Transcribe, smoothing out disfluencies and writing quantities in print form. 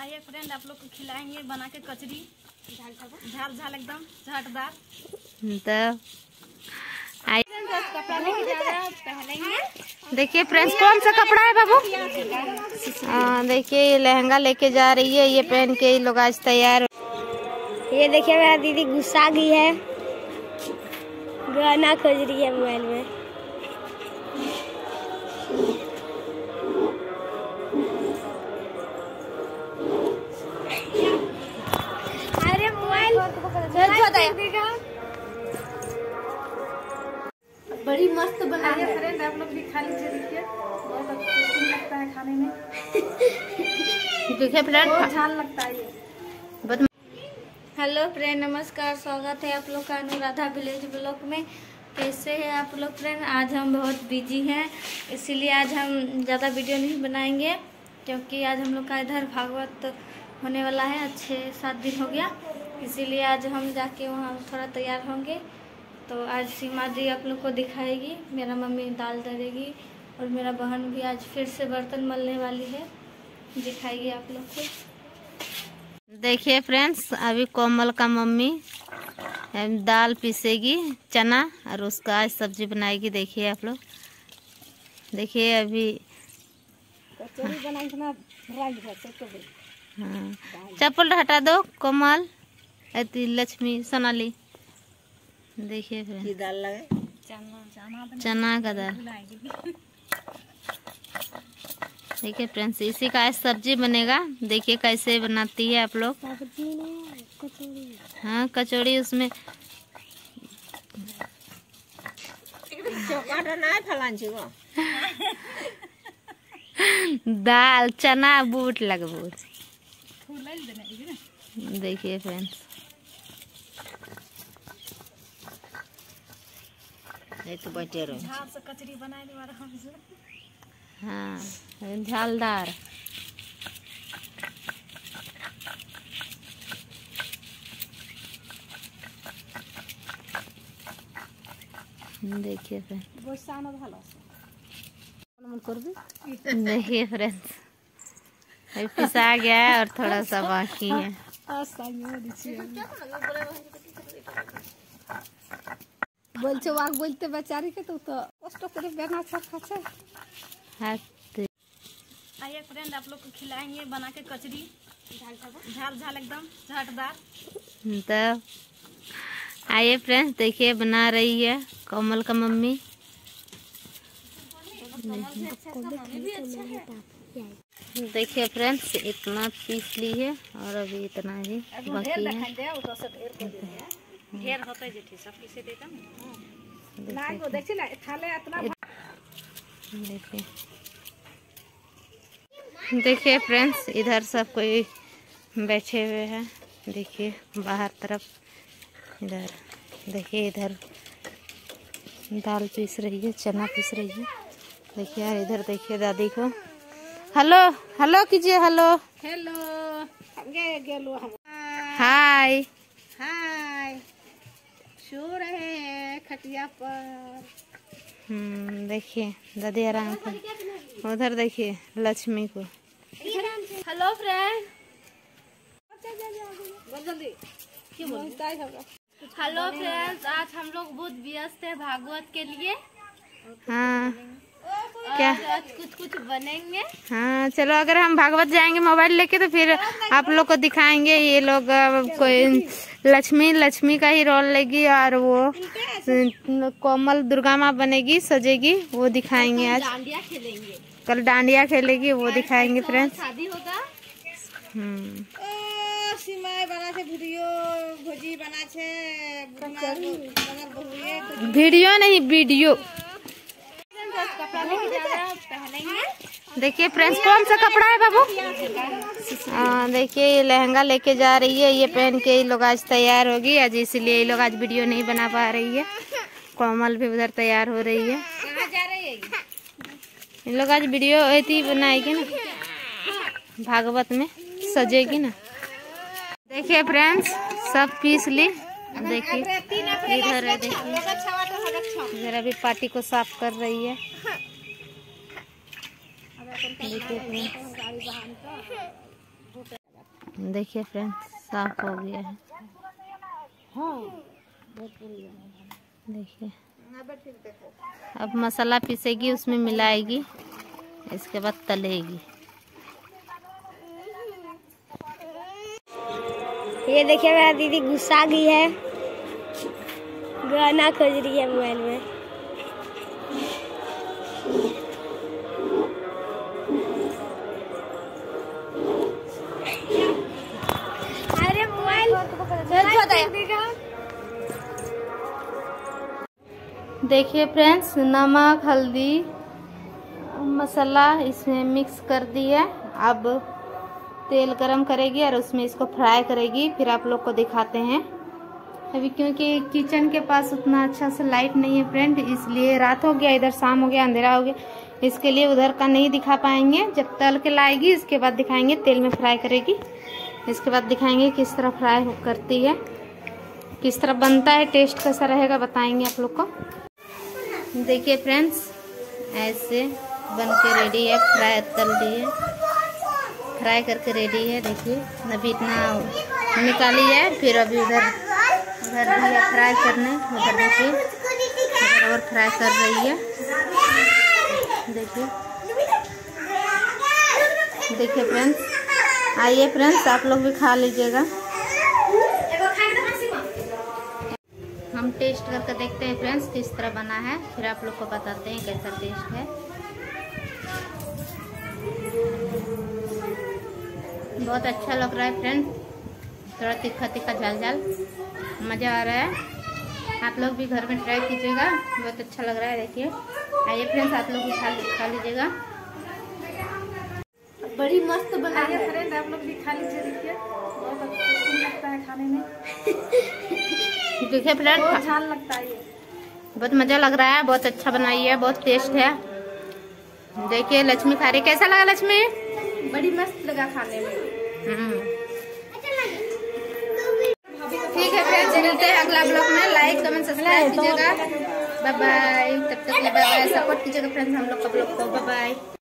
आइए फ्रेंड, आप लोग को खिलाएंगे बना के कचरी, झाल झाल एकदम झटदार। तब कपड़ा लेके जा रहे हैं, पहनेंगे। देखिए फ्रेंड्स, कौन सा कपड़ा है बाबू? देखिए ये लहंगा लेके जा रही है, ये पहन के ये लोग आज तैयार। ये देखिए मेरा दीदी गुस्सा गई है, गाना खोज रही है मोबाइल में। अरे मोबाइल बड़ी मस्त बना है फ्रेंड, आप लोग भी खा लीजिए। देखिए बहुत टेस्टी लगता है खाने में। देखिए फ्रेंड, बहुत झाल लगता है ये। हेलो फ्रेंड, नमस्कार, स्वागत है आप लोग का अनुराधा विलेज ब्लॉग में। कैसे हैं आप लोग फ्रेंड? आज हम बहुत बिजी हैं, इसीलिए आज हम ज़्यादा वीडियो नहीं बनाएंगे, क्योंकि आज हम लोग का इधर भागवत होने वाला है। 6-7 दिन हो गया, इसीलिए आज हम जाके वहाँ थोड़ा तैयार होंगे। तो आज सीमा जी आप लोग को दिखाएगी, मेरा मम्मी दाल दरेगी और मेरा बहन भी आज फिर से बर्तन मलने वाली है, दिखाएगी आप लोग को। देखिए फ्रेंड्स, अभी कोमल का मम्मी दाल पीसेगी चना और उसका आज सब्जी बनाएगी। देखिए आप लोग, देखिए अभी हाँ, चप्पल हटा दो कोमल, लक्ष्मी, सोनाली। देखिए फ्रेंड्स, दाल लगे चना का दाल। देखिए फ्रेंड्स, इसी का आज सब्जी बनेगा। देखिए कैसे बनाती है आप लोग। हाँ, कचौड़ी उसमें दाल चना बूट लगभग। देखिए फ्रेंड्स, तो बैठे रहो। झाल से कचरी बनाने वाला हम। हाँ, झालदार। देखिए फ्रेंड्स, देखिए फ्रेंड्स, अभी पिसा गया है और थोड़ा सा बाकी है। बोलते बोलते बेचारी के तो कष्ट करे बेना सब। आइए फ्रेंड, आप लोग को खिलाएंगे बना के कचरी, झाल झाल एकदम झटदार। तब आइए फ्रेंड्स, देखिए बना रही है कोमल का मम्मी। देखिए फ्रेंड्स, इतना पीस ली है और अभी इतना ही बाकी है। ढेर होता है जेठी सब किसे देता देखिए फ्रेंड्स, इधर सब कोई बैठे हुए हैं। देखिए बाहर तरफ, इधर देखिए, इधर दाल पीस रही है, चना पीस रही है। देखिए यार, इधर देखिए दादी को हेलो हेलो कीजिए। Hello hello, hi hi. सो रहे हैं खटिया पर। देखिए दादी आराम कर। उधर देखिए लक्ष्मी को। हेलो फ्रेंड, हेलो फ्रेंड्स, आज हम लोग बहुत व्यस्त है भागवत के लिए। हाँ क्या, कुछ कुछ बनेंगे। हाँ चलो, अगर हम भागवत जाएंगे मोबाइल लेके तो फिर आप लोग को दिखाएंगे। ये लोग कोई लक्ष्मी का ही रोल लेगी और वो कोमल दुर्गा माँ बनेगी, सजेगी, वो दिखाएंगे। आज डांडिया खेलेंगे, कल डांडिया खेलेगी, वो दिखाएंगे फ्रेंड्स। शादी होगा। वीडियो नहीं, वीडियो। कपड़ा लेके जा रहे हैं, पहनेंगे। देखिए फ्रेंड्स, कौन सा कपड़ा है बाबू? देखिए ये लहंगा लेके जा रही है, ये पहन के ये लोग आज तैयार होगी आज, इसलिए ये लोग आज वीडियो नहीं बना पा रही है। कोमल भी उधर तैयार हो रही है। कहाँ जा रही है इन लोग आज वीडियो ऐसी बनाएगी ना, भागवत में सजेगी ना। देखिए फ्रेंड्स, सब पीस ली। देखिए इधर है, देखिए इधर अभी पार्टी को साफ कर रही है। देखिए देखिए फ्रेंड्स साफ हो गया है। देखिए अब मसाला पीसेगी, उसमें मिलाएगी, इसके बाद तलेगी। ये देखिए मेरा दीदी गुस्सा गई है, गाना खोज रही है मोबाइल में। अरे मोबाइल देखिए फ्रेंड्स, नमक हल्दी मसाला इसमें मिक्स कर दी है। अब तेल गरम करेगी और उसमें इसको फ्राई करेगी, फिर आप लोग को दिखाते हैं। अभी क्योंकि किचन के पास उतना अच्छा से लाइट नहीं है फ्रेंड, इसलिए रात हो गया, इधर शाम हो गया, अंधेरा हो गया, इसके लिए उधर का नहीं दिखा पाएंगे। जब तल के लाएगी इसके बाद दिखाएंगे, तेल में फ्राई करेगी, इसके बाद दिखाएंगे किस तरह फ्राई करती है, किस तरह बनता है, टेस्ट कैसा रहेगा बताएंगे आप लोग को। देखिए फ्रेंड्स, ऐसे बन के रेडी है, फ्राई तल दी है, फ्राई करके रेडी है। देखिए अभी इतना निकाली है, फिर अभी उधर भी है फ्राई करने, उधर देखिए उधर और फ्राई कर रही है। देखिए फ्रेंड्स, आइए फ्रेंड्स आप लोग भी खा लीजिएगा। हम टेस्ट करके देखते हैं फ्रेंड्स किस तरह बना है, फिर आप लोग को बताते हैं कैसा टेस्ट है। बहुत अच्छा लग रहा है फ्रेंड्स, थोड़ा तीखा तीखा झाल झाल, मज़ा आ रहा है। आप लोग भी घर में ट्राई कीजिएगा, बहुत अच्छा लग रहा है। देखिए आइए फ्रेंड्स आप लोग भी खा लीजिएगा। बड़ी मस्त बना है फ्रेंड, आप लोग भी खा लीजिए। देखिए बहुत टेस्टी लगता है खाने में। देखिए फ्रेंड, बहुत झाल लगता है, ये बहुत मज़ा लग रहा है, बहुत अच्छा बनाई है, बहुत टेस्ट है। देखिए लक्ष्मी खा रही, कैसा लगा लक्ष्मी? बड़ी मस्त लगा खाने में। ठीक है फ्रेंड्स, मिलते हैं अगला ब्लॉग में। लाइक कमेंट सब्सक्राइब कीजिएगा। बाय बाय, तब तक बाय बाय, सपोर्ट कीजिएगा फ्रेंड्स हम लोग का ब्लॉग को। Bye bye.